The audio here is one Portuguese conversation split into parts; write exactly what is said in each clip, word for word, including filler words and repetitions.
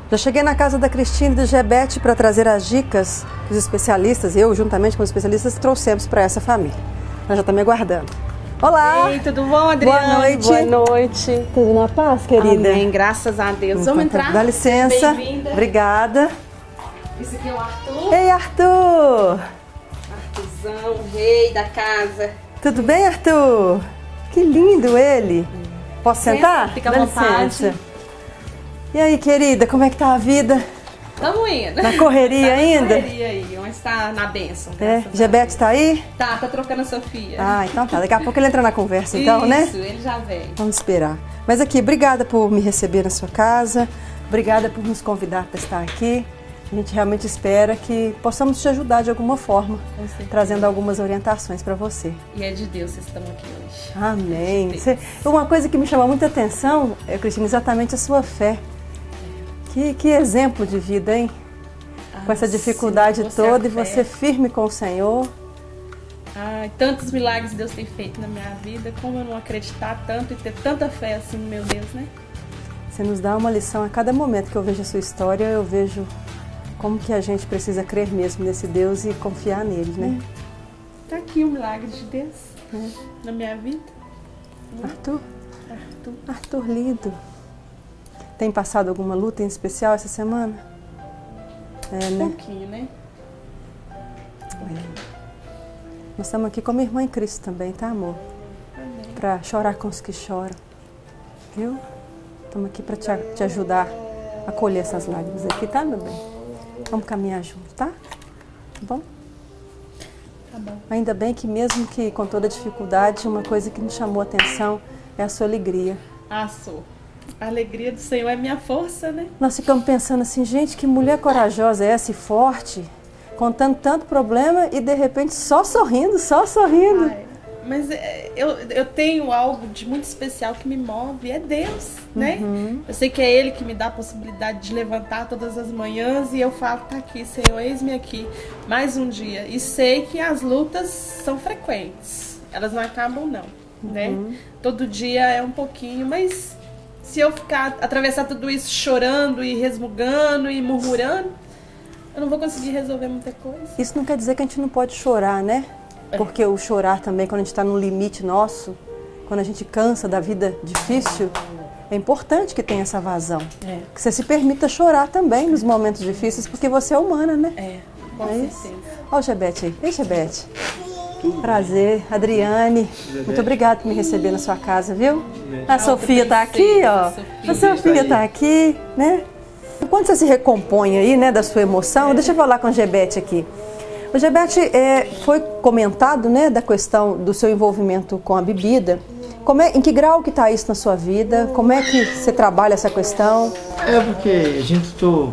Já cheguei na casa da Cristina e do Gebete para trazer as dicas que os especialistas, eu juntamente com os especialistas, trouxemos para essa família. Ela já está me aguardando. Olá! Ei, tudo bom, Adriana? Boa noite. Boa noite. Tudo na paz, querida? Amém, graças a Deus. Então, Vamos entrar? Dá licença. Bem-vinda. Obrigada. Esse aqui é o Arthur. Ei, Arthur! Arthurzão, o rei da casa. Tudo bem, Arthur? Que lindo ele! Posso Senta, sentar? fica à Dá vontade. licença. E aí, querida, como é que tá a vida? Tamo indo. Na correria tá ainda? Na correria aí, mas tá na bênção. É, graças a Gebete Deus. tá aí? Tá, tá trocando a Sofia. Ah, então tá. Daqui a pouco ele entra na conversa, então, Isso, né? Isso, ele já vem. Vamos esperar. Mas aqui, obrigada por me receber na sua casa. Obrigada por nos convidar para estar aqui. A gente realmente espera que possamos te ajudar de alguma forma, Com certeza. trazendo algumas orientações para você. E é de Deus vocês estão aqui hoje. Amém. Você- uma coisa que me chamou muita atenção, é, Cristina, exatamente a sua fé. Que, que exemplo de vida, hein? Com essa Ah, dificuldade sim, você é a toda e fé. você firme com o Senhor. Ai, tantos milagres Deus tem feito na minha vida, como eu não acreditar tanto e ter tanta fé assim no meu Deus, né? Você nos dá uma lição a cada momento que eu vejo a sua história, eu vejo como que a gente precisa crer mesmo nesse Deus e confiar nele, né? Tá aqui o milagre de Deus na minha vida. Arthur, Arthur. Arthur lindo. Tem passado alguma luta em especial essa semana? É, Um né? pouquinho, né? Nós estamos aqui como irmã em Cristo também, tá, amor? Amém. Para chorar com os que choram, viu? Estamos aqui para te, te ajudar a colher essas lágrimas aqui, tá, meu bem? Vamos caminhar junto, tá? Tá bom? Tá bom. Ainda bem que mesmo que com toda dificuldade, uma coisa que nos chamou a atenção é a sua alegria. Ah, sou. A alegria do Senhor é minha força, né? Nós ficamos pensando assim, gente, que mulher corajosa é essa e forte, contando tanto problema e de repente só sorrindo, só sorrindo. Ai, mas é, eu, eu tenho algo de muito especial que me move, é Deus, né? Eu sei que é Ele que me dá a possibilidade de levantar todas as manhãs e eu falo, tá aqui, Senhor, eis-me aqui, mais um dia. E sei que as lutas são frequentes, elas não acabam não, né? Todo dia é um pouquinho, mas se eu ficar, atravessar tudo isso chorando e resmungando e murmurando, eu não vou conseguir resolver muita coisa. Isso não quer dizer que a gente não pode chorar, né? Porque o chorar também, quando a gente está no limite nosso, quando a gente cansa da vida difícil, é importante que tenha essa vazão. É. Que você se permita chorar também nos momentos difíceis, porque você é humana, né? É, com É isso? certeza. Olha o Gebete aí. Ei, Gebete. Prazer. Adriane, muito obrigada por me receber na sua casa, viu? A Sofia tá aqui, ó. A Sofia tá aqui, né? Quando você se recompõe aí, né, da sua emoção, deixa eu falar com o Gebete aqui. O Gebete, é, foi comentado, né, da questão do seu envolvimento com a bebida. Como é, em que grau que está isso na sua vida? Como é que você trabalha essa questão? É porque a gente tô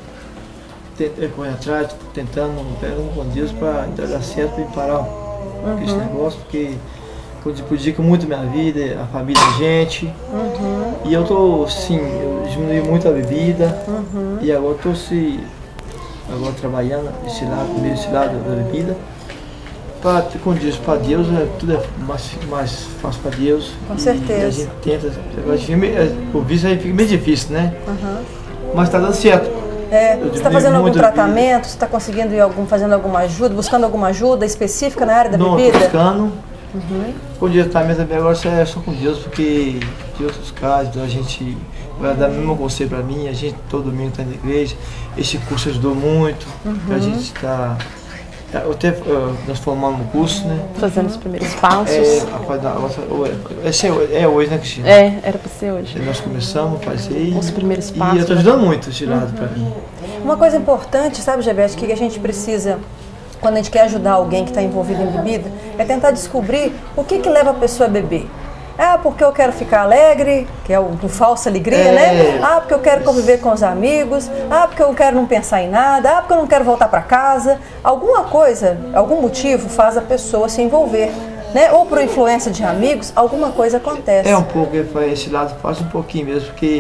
correndo atrás, tô tentando, pegando com Deus para dar certo e parar com esse negócio, porque prejudica muito a minha vida, a família da gente. E eu tô, sim, eu diminui muito a bebida e agora tô se agora trabalhando esse lado, meio esse lado da bebida. Pra, como diz, para Deus, é, tudo é mais, mais fácil para Deus. Com e, certeza. E a gente tenta, agora, fica meio- o vício aí fica meio difícil, né? Mas tá dando certo. É, Eu você está diminui fazendo algum muito a bebida. tratamento? Você está conseguindo ir algum, fazendo alguma ajuda, buscando alguma ajuda específica na área da Não, bebida? tô buscando. Com Deus também, também agora isso é só com Deus, porque de outros casos a gente vai dar o mesmo conselho para mim, a gente todo domingo está na igreja, esse curso ajudou muito, que a gente está. Eu até, uh, nós formamos um curso, né? Fazendo os primeiros passos. É, rapaz, da nossa- é, esse é, é hoje, né, Cristina? É, era pra ser hoje. Nós começamos a fazer Os primeiros e passos, eu tô ajudando muito esse lado para mim. Uma coisa importante, sabe, Gebete, que a gente precisa, quando a gente quer ajudar alguém que está envolvido em bebida, é tentar descobrir o que que leva a pessoa a beber. Ah, porque eu quero ficar alegre, que é o, o falsa alegria, É. né? Ah, porque eu quero conviver com os amigos. Ah, porque eu quero não pensar em nada. Ah, porque eu não quero voltar para casa. Alguma coisa, algum motivo faz a pessoa se envolver, né? Ou por influência de amigos, alguma coisa acontece. É um pouco, esse lado faz um pouquinho mesmo, porque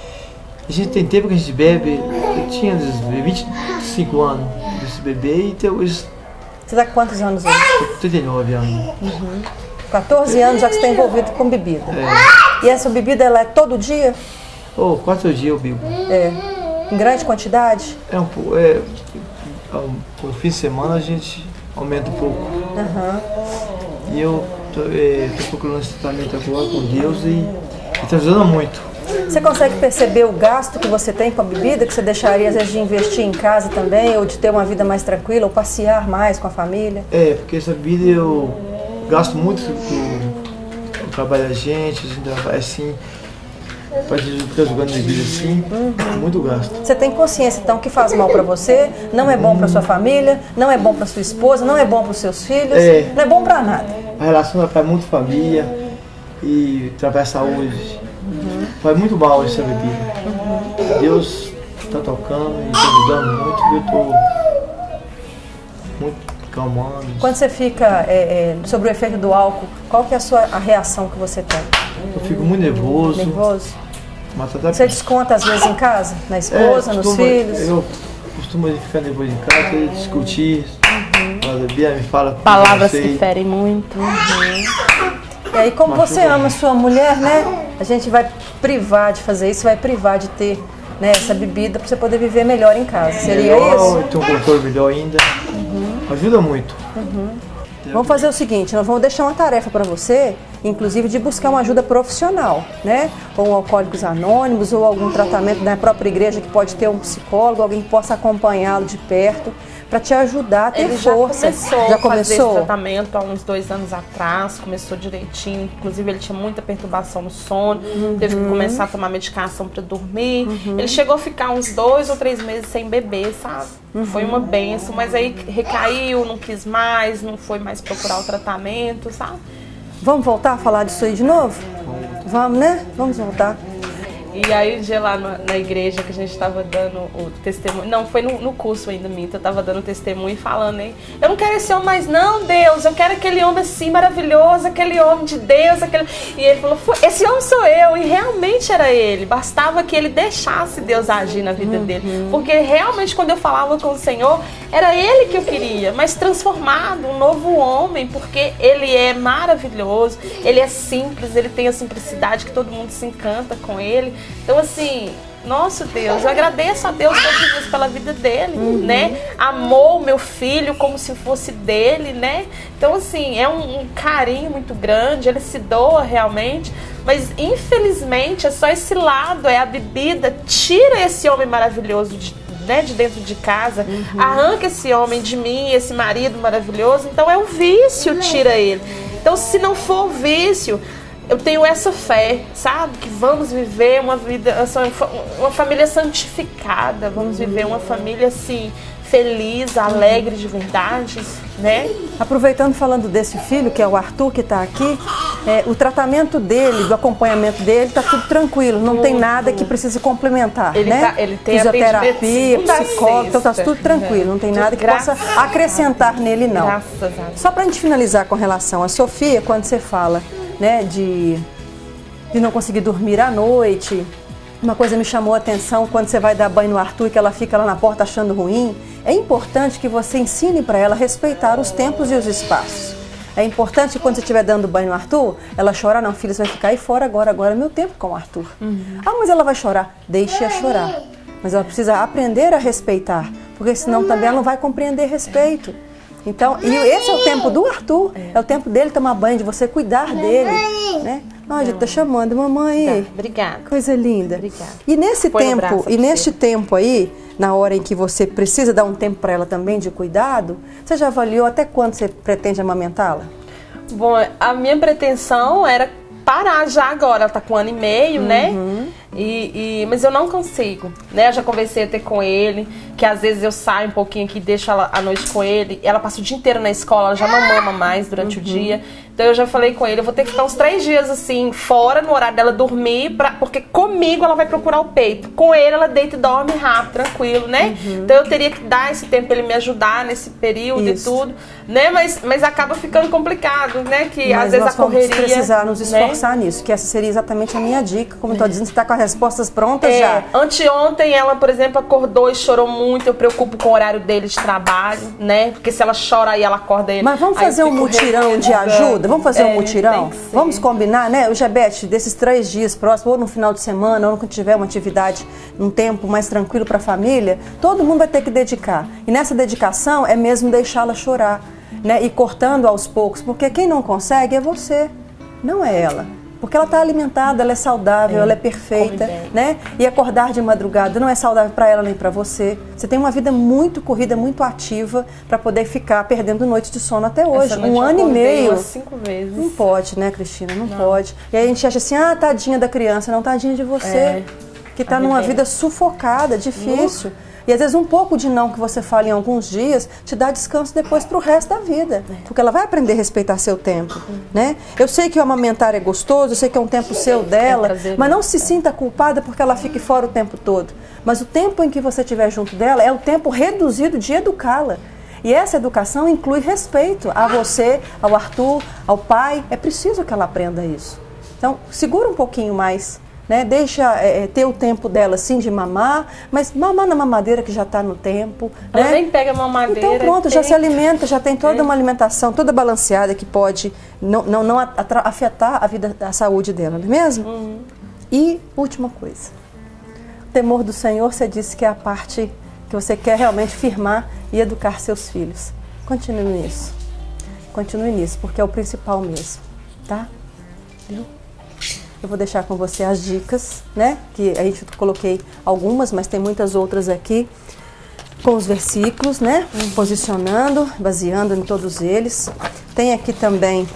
a gente tem tempo que a gente bebe, eu tinha vinte e cinco anos desse bebê e até hoje Você está com quantos anos hoje? trinta e nove anos. quatorze anos já que você está envolvido com bebida. É. E essa bebida, ela é todo dia? Oh, quatro dias eu bebo. É. Em grande quantidade? É um pouco. É, com o fim de semana a gente aumenta um pouco. Uhum. E eu tô, é, tô procurando esse tratamento agora com Deus e está ajudando muito. Você consegue perceber o gasto que você tem com a bebida, que você deixaria às vezes de investir em casa também, ou de ter uma vida mais tranquila, ou passear mais com a família? É, porque essa vida eu gasto muito com o trabalho da gente, a gente trabalha assim, para ficar jogando bebida assim, uhum. Muito gasto. Você tem consciência então que faz mal para você, não é bom para sua família, não é bom para sua esposa, não é bom para os seus filhos, é, não é bom para nada. A relação faz muito família e trabalha saúde. Uhum. Faz muito mal essa bebida. Uhum. Deus está tocando e está ajudando muito e eu estou muito calmando. Quando você fica é, é, sobre o efeito do álcool, qual que é a sua a reação que você tem? Eu fico muito nervoso. Nervoso? Mas tá você desconta às vezes em casa? Na esposa, é, nos filhos? Eu costumo ficar nervoso em casa, discutir. Uhum. A Bia me fala palavras que ferem muito. Uhum. E aí, como você ama sua mulher, né? A gente vai privar de fazer isso, vai privar de ter, né, essa bebida para você poder viver melhor em casa. Seria melhor, isso? Ter um controle melhor ainda. Uhum. Ajuda muito. Uhum. Vamos fazer o seguinte, nós vamos deixar uma tarefa para você, inclusive de buscar uma ajuda profissional, né? Ou um Alcoólicos Anônimos, ou algum tratamento na própria igreja que pode ter um psicólogo, alguém que possa acompanhá-lo de perto, para te ajudar a ter Ele força. Já começou, já a começou fazer esse tratamento há uns dois anos atrás, começou direitinho, inclusive ele tinha muita perturbação no sono, uhum. Teve que começar a tomar medicação para dormir. Uhum. Ele chegou a ficar uns dois ou três meses sem beber, sabe? Uhum. Foi uma benção, mas aí recaiu, não quis mais, não foi mais procurar o tratamento, sabe? Vamos voltar a falar disso aí de novo? Vamos, né? Vamos voltar. E aí, um dia lá na, na igreja que a gente estava dando o testemunho, não, foi no, no curso ainda, Minta, eu estava dando testemunho e falando, hein? Eu não quero esse homem mais não, Deus, eu quero aquele homem assim maravilhoso, aquele homem de Deus, aquele... E ele falou, esse homem sou eu, e realmente era ele, bastava que ele deixasse Deus agir na vida uhum. dele, porque realmente quando eu falava com o Senhor, era ele que eu queria, mas transformado, um novo homem, porque ele é maravilhoso, ele é simples, ele tem a simplicidade que todo mundo se encanta com ele. Então, assim, nosso Deus, eu agradeço a Deus todos os dias pela vida dele, uhum. né? Amou o meu filho como se fosse dele, né? Então, assim, é um, um carinho muito grande, ele se doa realmente, mas infelizmente é só esse lado, é a bebida, tira esse homem maravilhoso de, né, de dentro de casa, uhum. arranca esse homem de mim, esse marido maravilhoso, então é o vício, tira ele. Então, se não for o vício, eu tenho essa fé, sabe? Que vamos viver uma vida, uma família santificada, vamos viver uma família assim, feliz, alegre de verdade, né? Aproveitando, falando desse filho, que é o Arthur, que está aqui, é, o tratamento dele, do acompanhamento dele, está tudo tranquilo, não tudo. Tem nada que precise complementar, ele né? Tá, ele tem fisioterapia, psicólogo, então está tudo tranquilo, não tem nada que possa acrescentar nele, não. Graças a Deus. Só para a gente finalizar com relação à Sofia, quando você fala, né, de, de não conseguir dormir à noite, uma coisa me chamou a atenção quando você vai dar banho no Arthur, que ela fica lá na porta achando ruim. É importante que você ensine para ela a respeitar os tempos e os espaços. É importante que quando você estiver dando banho no Arthur, ela chorar, não, filha, você vai ficar aí fora agora, agora é meu tempo com o Arthur. Uhum. Ah, mas ela vai chorar. Deixe-a chorar. Mas ela precisa aprender a respeitar, porque senão também ela não vai compreender respeito. Então, e esse é o tempo do Arthur, é, é o tempo dele tomar banho, de você cuidar dele, né? Ó, a gente tá chamando, mamãe. Tá, obrigada. Coisa linda. Obrigada. E nesse Põe tempo, e neste tempo aí, na hora em que você precisa dar um tempo para ela também de cuidado, você já avaliou até quando você pretende amamentá-la? Bom, a minha pretensão era parar já agora, ela tá com um ano e meio, uhum. né? E, e, mas eu não consigo, né? Eu já conversei até com ele, que às vezes eu saio um pouquinho aqui, deixo ela à noite com ele, ela passa o dia inteiro na escola, ela já não mama mais durante uhum. o dia. Então eu já falei com ele, eu vou ter que ficar uns três dias assim, fora, no horário dela dormir, pra, porque comigo ela vai procurar o peito. Com ele ela deita e dorme rápido, tranquilo, né? Uhum. Então eu teria que dar esse tempo pra ele me ajudar nesse período Isso. e tudo, né? Mas, mas acaba ficando complicado, né? Que mas às vezes a correria... Nós vamos precisar nos esforçar né? nisso, que essa seria exatamente a minha dica. Como eu tô dizendo, você tá com as respostas prontas é, já. Anteontem ela, por exemplo, acordou e chorou muito. muito, eu preocupo com o horário dele de trabalho, né? Porque se ela chora aí, ela acorda ele. Mas vamos fazer um mutirão de ajuda? Vamos fazer é, um mutirão? Vamos combinar, né? O Gebete, desses três dias próximos, ou no final de semana, ou quando tiver uma atividade, um tempo mais tranquilo para a família, todo mundo vai ter que dedicar. E nessa dedicação é mesmo deixá-la chorar, né? E cortando aos poucos, porque quem não consegue é você, não é ela. Porque ela está alimentada, ela é saudável, é, ela é perfeita, né? E acordar de madrugada não é saudável para ela nem para você. Você tem uma vida muito corrida, muito ativa para poder ficar perdendo noites de sono até hoje. Um ano e meio. Umas cinco vezes. Não pode, né, Cristina? Não, não pode. E aí a gente acha assim, ah, tadinha da criança, não, tadinha de você, é, que está numa vida sufocada, difícil. Uh. E às vezes um pouco de não que você fala em alguns dias te dá descanso depois para o resto da vida. Porque ela vai aprender a respeitar seu tempo, né? Eu sei que o amamentar é gostoso, eu sei que é um tempo seu dela, mas não se sinta culpada porque ela fique fora o tempo todo. Mas o tempo em que você estiver junto dela é o tempo reduzido de educá-la. E essa educação inclui respeito a você, ao Arthur, ao pai. É preciso que ela aprenda isso. Então, segura um pouquinho mais. Né? Deixa é, ter o tempo dela sim de mamar, mas mamar na mamadeira que já está no tempo. Ela né? nem pega mamadeira. Então pronto, tem... já se alimenta, já tem toda uma alimentação toda balanceada que pode não, não, não afetar a vida, a saúde dela, não é mesmo? Uhum. E última coisa, o temor do Senhor, você disse que é a parte que você quer realmente firmar e educar seus filhos. Continue nisso, continue nisso, porque é o principal mesmo, tá? Viu? Eu vou deixar com você as dicas, né? Que a gente coloquei algumas, mas tem muitas outras aqui, com os versículos, né? Uhum. Posicionando, baseando em todos eles. Tem aqui também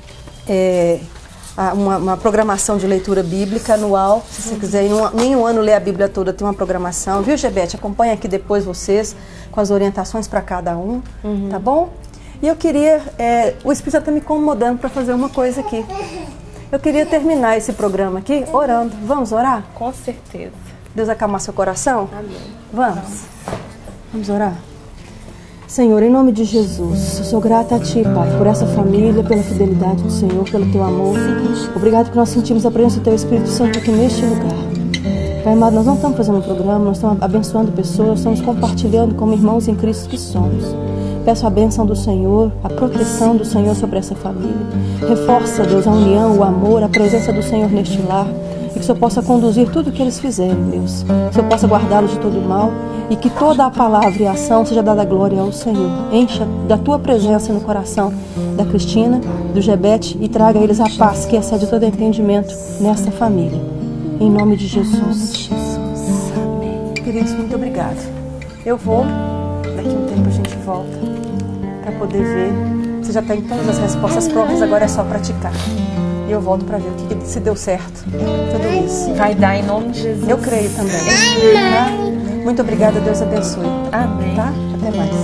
é, uma, uma programação de leitura bíblica anual. Se você uhum. quiser, em um, em um ano ler a Bíblia toda, tem uma programação. Viu, Gebete? Acompanha aqui depois vocês, com as orientações para cada um, uhum. tá bom? E eu queria, é, o Espírito está me incomodando para fazer uma coisa aqui. Eu queria terminar esse programa aqui orando. Vamos orar? Com certeza. Deus acalmar seu coração? Amém. Vamos? Vamos orar? Senhor, em nome de Jesus, eu sou grata a Ti, Pai, por essa família, pela fidelidade do Senhor, pelo Teu amor. Obrigado que nós sentimos a presença do Teu Espírito Santo aqui neste lugar. Pai amado, nós não estamos fazendo um programa, nós estamos abençoando pessoas, estamos compartilhando como irmãos em Cristo que somos. Peço a bênção do Senhor, a proteção do Senhor sobre essa família. Reforça, Deus, a união, o amor, a presença do Senhor neste lar. E que o Senhor possa conduzir tudo o que eles fizerem, Deus. Que o Senhor possa guardá-los de todo mal. E que toda a palavra e a ação seja dada glória ao Senhor. Encha da Tua presença no coração da Cristina, do Gebete, e traga a eles a paz que excede todo entendimento nesta família. Em nome de Jesus. Amém. Queridos, muito obrigado. Eu vou, daqui a um tempo a gente volta para poder ver. Você já tem todas as respostas prontas, agora é só praticar. E eu volto para ver o que, se deu certo. Tudo isso. Vai dar em nome de Jesus. Eu creio também. Tá? Muito obrigada, Deus abençoe. Amém. Tá? Até mais.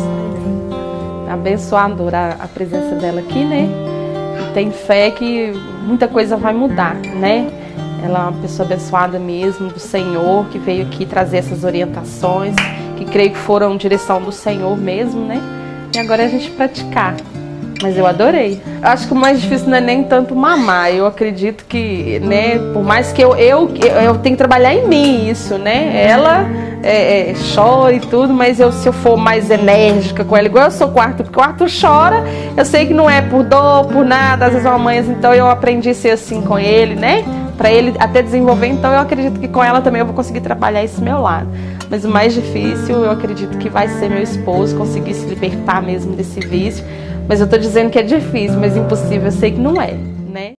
Abençoadora a presença dela aqui, né? Tem fé que muita coisa vai mudar, né? Ela é uma pessoa abençoada mesmo, do Senhor, que veio aqui trazer essas orientações, que creio que foram direção do Senhor mesmo, né? E agora é a gente praticar. Mas eu adorei. Eu acho que o mais difícil não é nem tanto mamar. Eu acredito que, né, por mais que eu, eu, eu tenho que trabalhar em mim isso, né? Ela é, é, chora e tudo, mas eu, se eu for mais enérgica com ela, igual eu sou com o Arthur, porque o Arthur chora, eu sei que não é por dor, por nada, às vezes é uma mãe, então eu aprendi a ser assim com ele, né? Para ele até desenvolver, então eu acredito que com ela também eu vou conseguir trabalhar esse meu lado. Mas o mais difícil, eu acredito que vai ser meu esposo, conseguir se libertar mesmo desse vício. Mas eu tô dizendo que é difícil, mas impossível eu sei que não é, né?